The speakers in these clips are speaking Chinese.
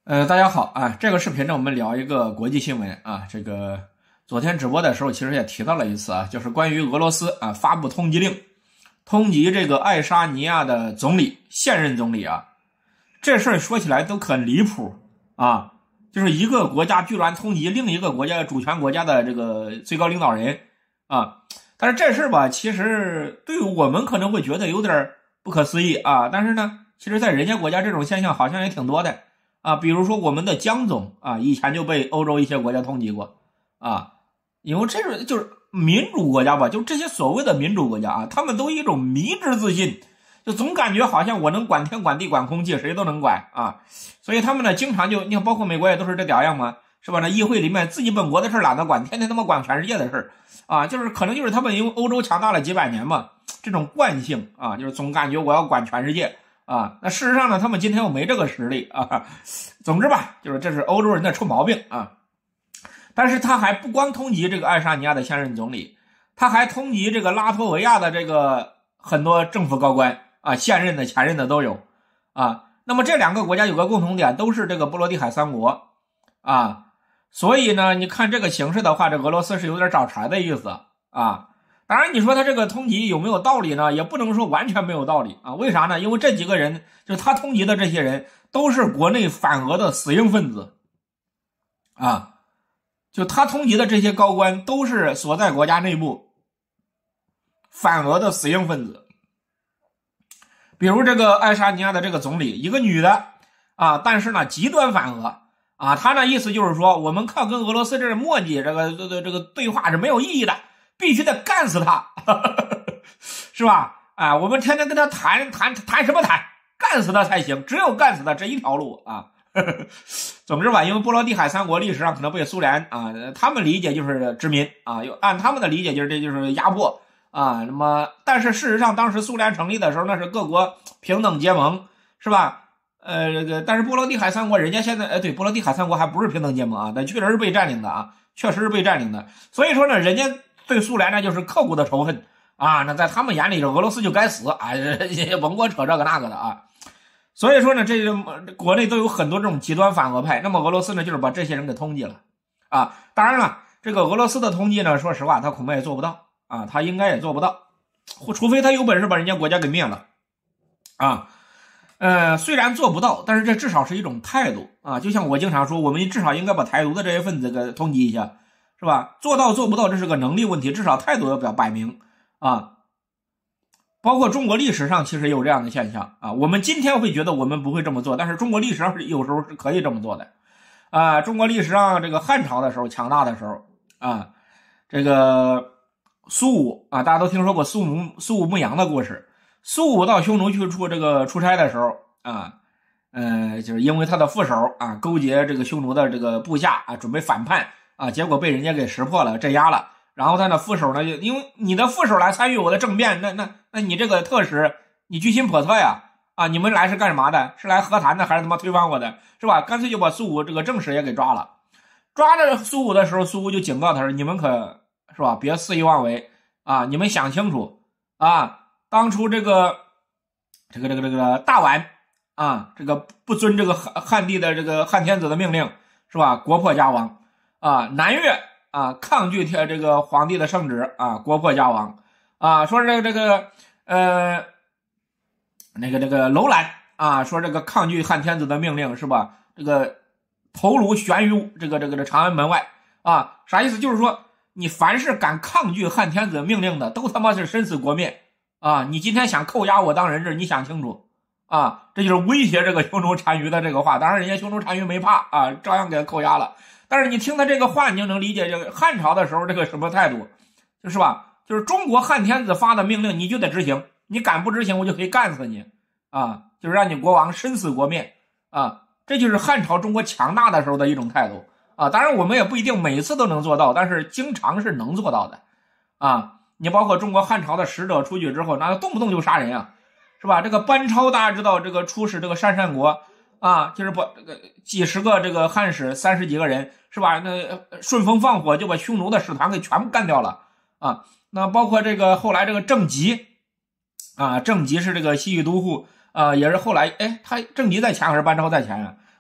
大家好啊！这个视频呢，我们聊一个国际新闻啊。这个昨天直播的时候，其实也提到了一次啊，就是关于俄罗斯啊发布通缉令，通缉这个爱沙尼亚的总理，现任总理啊。这事儿说起来都可离谱啊，就是一个国家居然通缉另一个国家主权国家的这个最高领导人啊。但是这事儿吧，其实对于我们可能会觉得有点不可思议啊，但是呢，其实在人家国家这种现象好像也挺多的。啊，比如说我们的江总啊，以前就被欧洲一些国家通缉过啊，因为这是就是民主国家吧，就这些所谓的民主国家啊，他们都有一种迷之自信，就总感觉好像我能管天管地管空气，谁都能管啊，所以他们呢经常就你看，包括美国也都是这屌样嘛，是吧？那议会里面自己本国的事懒得管，天天他妈管全世界的事啊，就是可能就是他们因为欧洲强大了几百年嘛，这种惯性啊，就是总感觉我要管全世界。啊，那事实上呢，他们今天又没这个实力啊。总之吧，就是这是欧洲人的臭毛病啊。但是他还不光通缉这个爱沙尼亚的现任总理，他还通缉这个拉脱维亚的这个很多政府高官啊，现任的、前任的都有啊。那么这两个国家有个共同点，都是这个波罗的海三国啊。所以呢，你看这个形势的话，这俄罗斯是有点找茬的意思啊。当然，你说他这个通缉有没有道理呢？也不能说完全没有道理啊。为啥呢？因为这几个人，就是他通缉的这些人，都是国内反俄的死硬分子啊。就他通缉的这些高官，都是所在国家内部反俄的死硬分子。比如这个爱沙尼亚的这个总理，一个女的啊，但是呢极端反俄啊。他那意思就是说，我们靠跟俄罗斯这磨叽，这个对话是没有意义的。必须得干死他，是吧？啊，我们天天跟他谈什么谈？干死他才行，只有干死他这一条路啊。总之吧，因为波罗的海三国历史上可能被苏联啊，他们理解就是殖民啊，按他们的理解就是这就是压迫啊。那么，但是事实上，当时苏联成立的时候，那是各国平等结盟，是吧？但是波罗的海三国人家现在，对，波罗的海三国还不是平等结盟啊，但确实是被占领的啊，确实是被占领的。所以说呢，人家对苏联呢就是刻骨的仇恨啊，那在他们眼里俄罗斯就该死啊，甭给我扯这个那个的啊。所以说呢，这国内都有很多这种极端反俄派，那么俄罗斯呢就是把这些人给通缉了啊。当然了，这个俄罗斯的通缉呢，说实话他恐怕也做不到啊，他应该也做不到，除非他有本事把人家国家给灭了啊。虽然做不到，但是这至少是一种态度啊。就像我经常说，我们至少应该把台独的这些分子给通缉一下。是吧？做到做不到，这是个能力问题，至少态度要摆明啊。包括中国历史上其实也有这样的现象啊。我们今天会觉得我们不会这么做，但是中国历史上有时候是可以这么做的啊。中国历史上这个汉朝的时候强大的时候啊，这个苏武啊，大家都听说过苏武牧羊的故事。苏武到匈奴去出差的时候啊，就是因为他的副手啊勾结这个匈奴的这个部下啊，准备反叛。啊，结果被人家给识破了，镇压了。然后他的副手呢，因为你的副手来参与我的政变，那你这个特使，你居心叵测呀！啊，你们来是干什么的？是来和谈的，还是他妈推翻我的？是吧？干脆就把苏武这个正使也给抓了。抓着苏武的时候，苏武就警告他说：“你们可是吧，别肆意妄为啊！你们想清楚啊！当初这个大宛啊，这个不遵这个汉帝的这个汉天子的命令，是吧？国破家亡。”啊，南越啊，抗拒这个皇帝的圣旨啊，国破家亡啊。说这个楼兰啊，说这个抗拒汉天子的命令是吧？这个头颅悬于这个长安门外啊，啥意思？就是说你凡是敢抗拒汉天子命令的，都他妈是生死国灭啊！你今天想扣押我当人质，你想清楚啊！这就是威胁这个匈奴单于的这个话。当然，人家匈奴单于没怕啊，照样给他扣押了。但是你听他这个话，你就能理解这个汉朝的时候这个什么态度，就是吧？就是中国汉天子发的命令，你就得执行，你敢不执行，我就可以干死你啊！就是让你国王生死国灭啊！这就是汉朝中国强大的时候的一种态度啊！当然，我们也不一定每次都能做到，但是经常是能做到的啊！你包括中国汉朝的使者出去之后，那动不动就杀人啊，是吧？这个班超大家知道，这个出使这个鄯国。啊，就是把这个几十个这个汉使30几个人是吧？那顺风放火就把匈奴的使团给全部干掉了啊。那包括这个后来这个郑吉啊，郑吉是这个西域都护啊，也是后来他郑吉在前还是班超在前啊？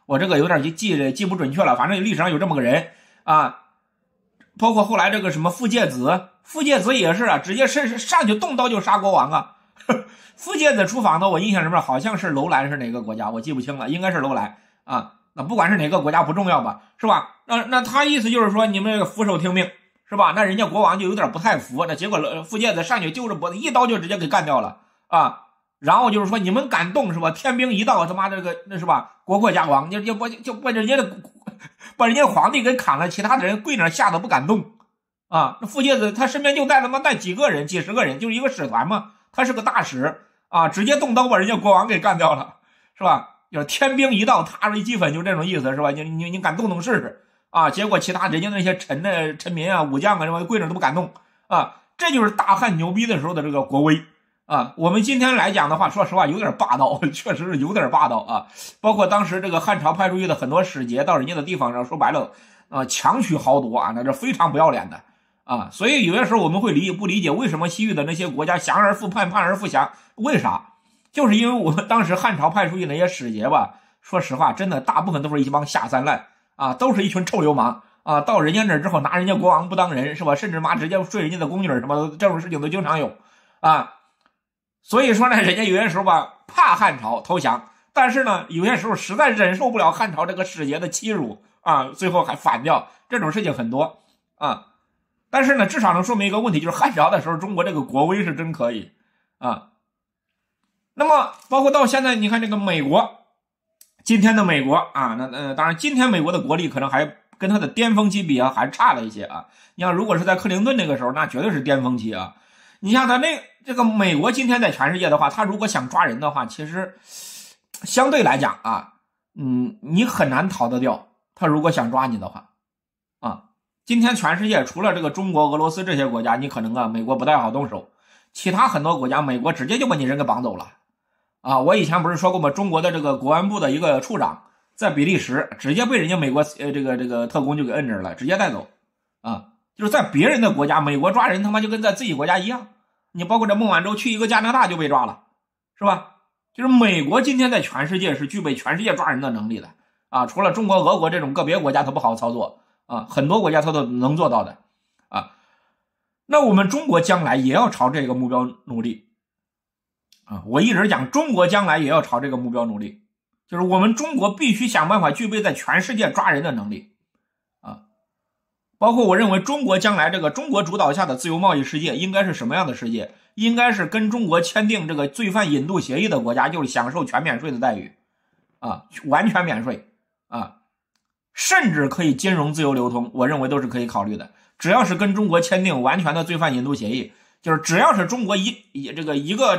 我这个有点记不准确了，反正历史上有这么个人啊。包括后来这个什么傅介子也是啊，直接上去动刀就杀国王啊。傅介子出访的，我印象里面好像是楼兰是哪个国家，我记不清了，应该是楼兰啊。那不管是哪个国家不重要吧，是吧？那他意思就是说你们这个俯首听命，是吧？那人家国王就有点不太服，那结果傅介子上去揪着脖子一刀就直接给干掉了啊。然后就是说你们敢动是吧？天兵一到，他妈这个那是吧？国破家亡，就把人家皇帝给砍了，其他的人跪那吓得不敢动啊。那傅介子他身边就带几个人，几十个人，就是一个使团嘛，他是个大使啊，直接动刀把人家国王给干掉了，是吧？就是天兵一到，踏瑞击粉，就这种意思，是吧？你敢动试试啊？结果其他人家那些臣民啊、武将啊什么跪着都不敢动啊。这就是大汉牛逼的时候的这个国威啊。我们今天来讲的话，说实话有点霸道，确实是有点霸道啊。包括当时这个汉朝派出去的很多使节到人家的地方上，说白了强取豪夺啊，那是非常不要脸的啊。所以有些时候我们会不理解为什么西域的那些国家降而复叛，叛而复降，为啥？就是因为我们当时汉朝派出去那些使节吧，说实话，真的大部分都是一帮下三滥啊，都是一群臭流氓啊。到人家那之后，拿人家国王不当人，是吧？甚至直接睡人家的宫女什么的，这种事情都经常有啊。所以说呢，人家有些时候吧，怕汉朝投降，但是呢，有些时候实在忍受不了汉朝这个使节的欺辱啊，最后还反掉，这种事情很多啊。但是呢，至少能说明一个问题，就是汉朝的时候，中国这个国威是真可以啊。那么包括到现在，你看这个美国，今天的美国啊，当然今天美国的国力可能还跟它的巅峰期比啊，还是差了一些啊。你像如果是在克林顿那个时候，那绝对是巅峰期啊。你像这个美国今天在全世界的话，他如果想抓人的话，其实相对来讲啊，你很难逃得掉。他如果想抓你的话啊，今天全世界除了这个中国、俄罗斯这些国家，你可能啊美国不太好动手，其他很多国家美国直接就把你人给绑走了。啊，我以前不是说过吗？中国的这个国安部的一个处长在比利时直接被人家美国这个特工就给摁着了，直接带走啊！就是在别人的国家，美国抓人他妈就跟在自己国家一样。你包括这孟晚舟去一个加拿大就被抓了，是吧？就是美国今天在全世界是具备全世界抓人的能力的啊！除了中国、俄国这种个别国家它不好操作啊，很多国家它都能做到的啊。那我们中国将来也要朝这个目标努力。啊，我一直讲中国将来也要朝这个目标努力，就是我们中国必须想办法具备在全世界抓人的能力啊。包括我认为中国将来这个中国主导下的自由贸易世界应该是什么样的世界？应该是跟中国签订这个罪犯引渡协议的国家，就是享受全免税的待遇啊，完全免税啊，甚至可以金融自由流通，我认为都是可以考虑的。只要是跟中国签订完全的罪犯引渡协议。就是只要是中国一个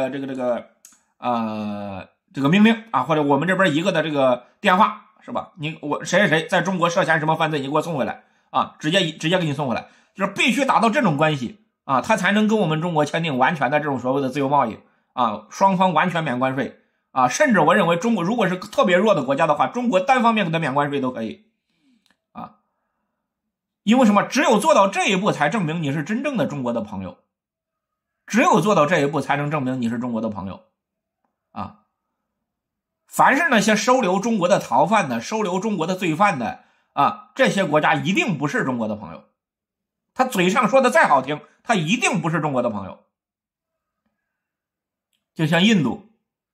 命令啊，或者我们这边一个的这个电话是吧？我谁在中国涉嫌什么犯罪，你给我送回来啊，直接给你送回来，就是必须达到这种关系啊，他才能跟我们中国签订完全的这种所谓的自由贸易啊，双方完全免关税啊，甚至我认为中国如果是特别弱的国家的话，中国单方面给他免关税都可以啊，因为什么？只有做到这一步，才证明你是真正的中国的朋友。只有做到这一步，才能证明你是中国的朋友啊！凡是那些收留中国的逃犯的、收留中国的罪犯的啊，这些国家一定不是中国的朋友。他嘴上说的再好听，他一定不是中国的朋友。就像印度，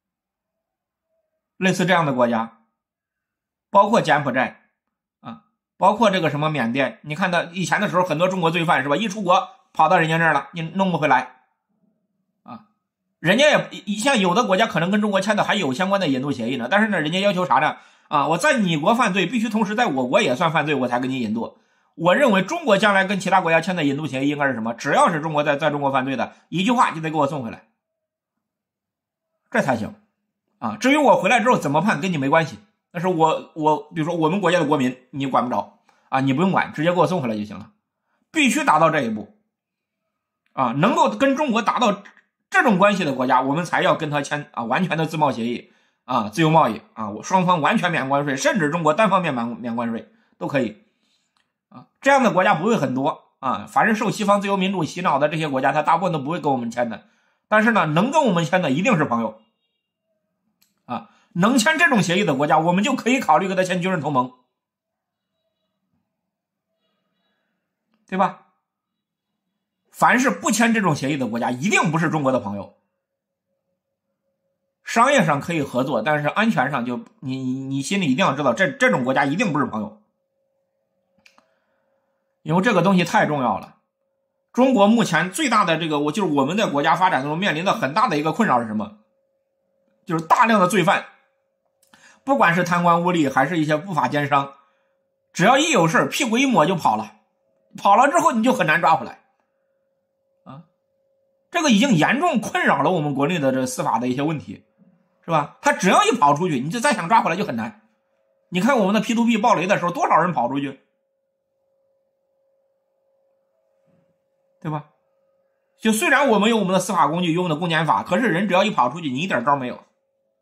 类似这样的国家，包括柬埔寨啊，包括这个什么缅甸，你看他以前的时候，很多中国罪犯是吧？一出国跑到人家这儿了，你弄不回来。人家也像有的国家可能跟中国签的还有相关的引渡协议呢，但是呢，人家要求啥呢？啊，我在你国犯罪，必须同时在我国也算犯罪，我才给你引渡。我认为中国将来跟其他国家签的引渡协议应该是什么？只要是中国在中国犯罪的，一句话就得给我送回来，这才行啊。至于我回来之后怎么判，跟你没关系，但是我比如说我们国家的国民，你管不着啊，你不用管，直接给我送回来就行了。必须达到这一步啊，能够跟中国达到这种关系的国家，我们才要跟他签啊完全的自贸协议啊，自由贸易啊，我双方完全免关税，甚至中国单方面免关税都可以啊。这样的国家不会很多啊，凡是受西方自由民主洗脑的这些国家，它大部分都不会跟我们签的。但是呢，能跟我们签的一定是朋友啊。 能签这种协议的国家，我们就可以考虑跟他签军事同盟，对吧？凡是不签这种协议的国家，一定不是中国的朋友。商业上可以合作，但是安全上就你心里一定要知道，这种国家一定不是朋友，因为这个东西太重要了。中国目前最大的就是我们在国家发展中面临的很大的一个困扰是什么？就是大量的罪犯，不管是贪官污吏还是一些不法奸商，只要一有事屁股一抹就跑了，跑了之后你就很难抓回来啊！这个已经严重困扰了我们国内的这司法的一些问题，是吧？他只要一跑出去，你就再想抓回来就很难。你看我们的 P2P 暴雷的时候，多少人跑出去，对吧？就虽然我们有我们的司法工具，有我们的公检法，可是人只要一跑出去，你一点招没有。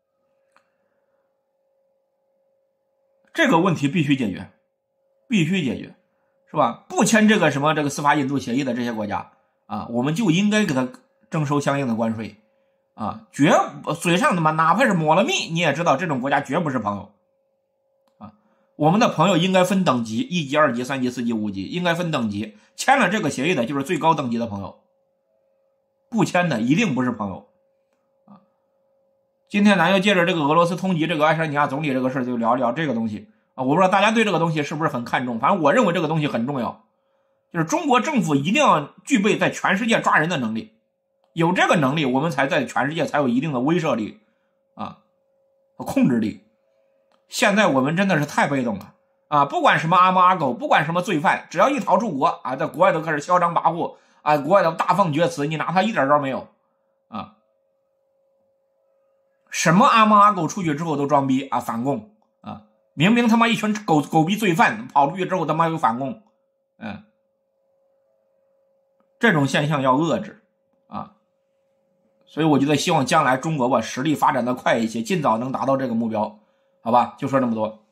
这个问题必须解决，必须解决，是吧？不签这个司法引渡协议的这些国家啊，我们就应该给他征收相应的关税啊，嘴上哪怕是抹了蜜，你也知道这种国家绝不是朋友啊。我们的朋友应该分等级，1级、2级、3级、4级、5级，应该分等级。签了这个协议的就是最高等级的朋友，不签的一定不是朋友啊。今天咱就借着这个俄罗斯通缉这个爱沙尼亚总理这个事就聊一聊这个东西啊。我不知道大家对这个东西是不是很看重，反正我认为这个东西很重要，就是中国政府一定要具备在全世界抓人的能力，有这个能力，我们才在全世界才有一定的威慑力啊和控制力。现在我们真的是太被动了啊！不管什么阿猫阿狗，不管什么罪犯，只要一逃出国啊，在国外都开始嚣张跋扈啊，国外的大放厥词，你拿他一点招没有啊！什么阿猫阿狗出去之后都装逼啊，反共啊！明明他妈一群狗逼罪犯跑出去之后他妈又反共，这种现象要遏制啊！所以我觉得希望将来中国吧实力发展的快一些，尽早能达到这个目标，好吧？就说这么多。